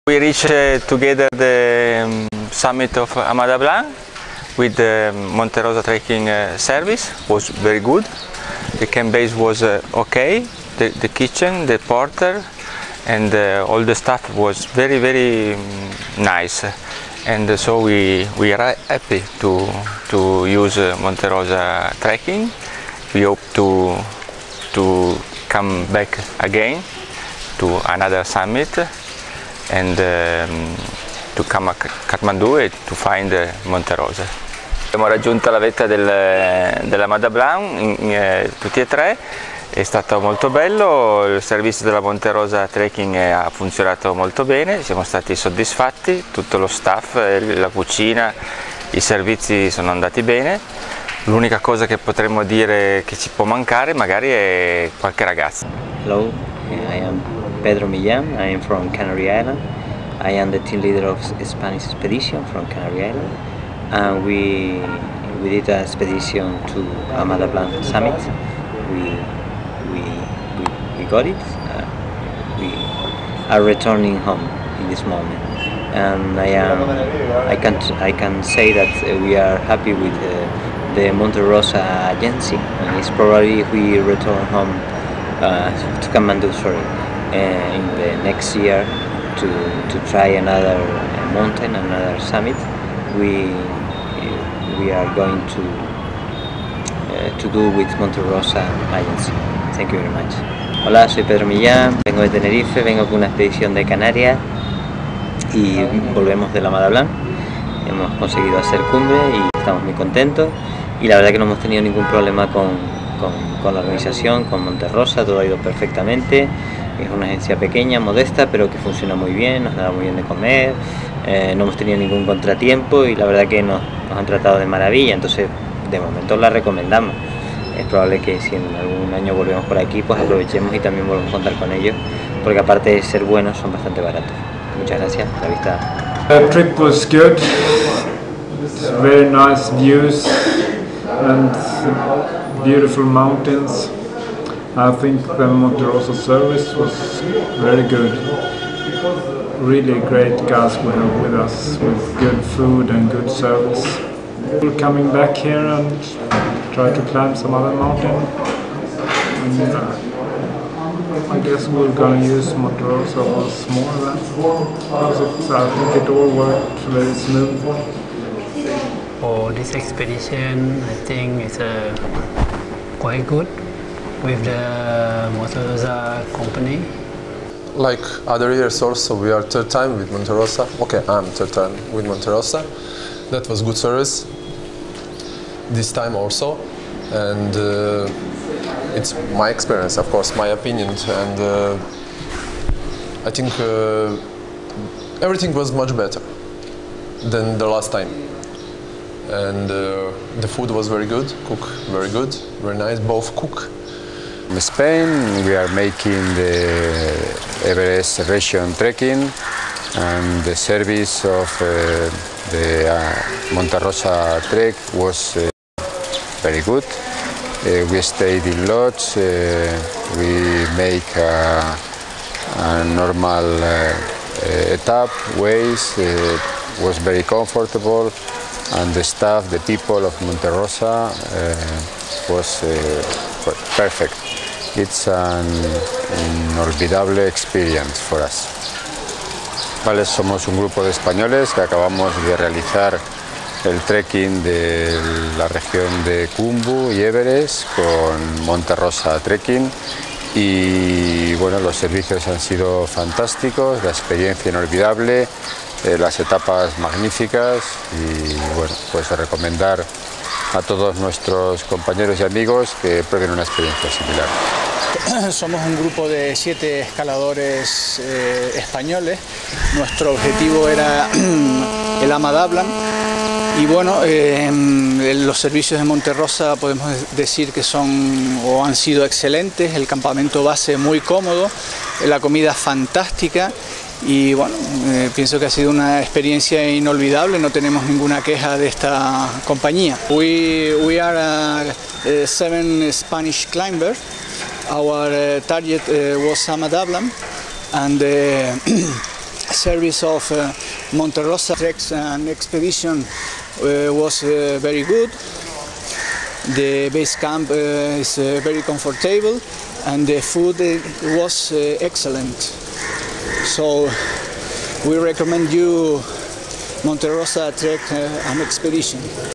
We reached together the summit of Amada Blanc with the Monte Rosa trekking service. Was very good. The camp base was okay. The kitchen, the porter, and all the staff was very nice. And so we are happy to use Monte Rosa trekking. We hope to come back again to another summit and to come a Kathmandu e to find Monte Rosa. Abbiamo raggiunto la vetta della Amada Blanc tutti e tre, è stato molto bello, il servizio della Monte Rosa Trekking ha funzionato molto bene, siamo stati soddisfatti, tutto lo staff, la cucina, i servizi sono andati bene. L'unica cosa che potremmo dire che ci può mancare magari è qualche ragazzo. Hello, I am Pedro Millán, I am from Canary Island. I am the team leader of Spanish expedition from Canary Island, and we did an expedition to Amada Blanc summit. We got it. We are returning home in this moment, and I can say that we are happy with the Monte Rosa agency, and it's probably if we return home to Kathmandu, in the next year to try another mountain, another summit. We are going to do with Monte Rosa agency. Thank you very much. Hola, soy Pedro Millán, vengo de Tenerife, vengo con una expedición de Canarias y volvemos de la Amada Blanc. Hemos conseguido hacer cumbre y estamos muy contentos, y la verdad que no hemos tenido ningún problema con la organización, con Monte Rosa, todo ha ido perfectamente. Es una agencia pequeña, modesta, pero que funciona muy bien, nos da muy bien de comer, no hemos tenido ningún contratiempo y la verdad que nos han tratado de maravilla, entonces de momento la recomendamos. Es probable que si en algún año volvemos por aquí, pues aprovechemos y también volvemos a contar con ellos, porque aparte de ser buenos, son bastante baratos. Muchas gracias, la vista. The trip was good, very nice views and beautiful mountains. I think the Monte Rosa service was very good. Really great guys we have with us, with good food and good service. We're coming back here and try to climb some other mountain. And, I guess we're gonna use Monte Rosa once more then, because I think it all worked very smooth. For this expedition, I think it's quite good with the Monte Rosa company. Like other years also, we are third time with Monte Rosa. Okay, I'm third time with Monte Rosa. That was good service. This time also, and it's my experience, of course, my opinion, and I think everything was much better than the last time. And the food was very good, cook very good, very nice, both cook. In Spain, we are making the Everest region trekking, and the service of the Monte Rosa trek was very good. We stayed in lodge, we make a normal etape ways, was very comfortable, and the staff, the people of Monte Rosa was perfect. It's an inolvidable experience for us. Vale, somos un grupo de españoles que acabamos de realizar el trekking de la región de Khumbu y Everest con Monte Rosa Trekking, y bueno, los servicios han sido fantásticos, la experiencia inolvidable, las etapas magníficas, y bueno, pues recomendar a todos nuestros compañeros y amigos que prueben una experiencia similar. Somos un grupo de 7 escaladores españoles. Nuestro objetivo era el Amada Blanc, y bueno, los servicios de Monte Rosa podemos decir que son o han sido excelentes. El campamento base muy cómodo, la comida fantástica, y bueno, pienso que ha sido una experiencia inolvidable, no tenemos ninguna queja de esta compañía. We are 7 Spanish climbers. Our target was Amada Blanc, and service of Monte Rosa treks and expedition was very good. The base camp is very comfortable and the food was excellent. So we recommend you Monte Rosa trek and expedition.